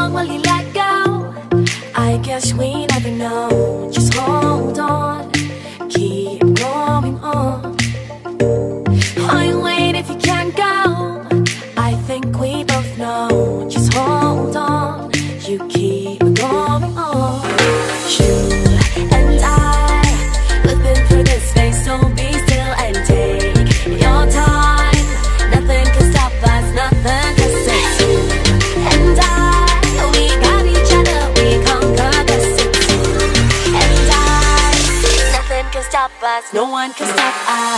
long will you let go? I guess we never know. Just hold on, keep going on. Why wait if you can't go? I think we both know. Just hold on, you keep going on. You and I, we've been through this phase, so be still and take your time. Nothing can stop us, nothing can save you and I. We got each other, we conquer the city. And I, nothing can stop us, no one can stop us.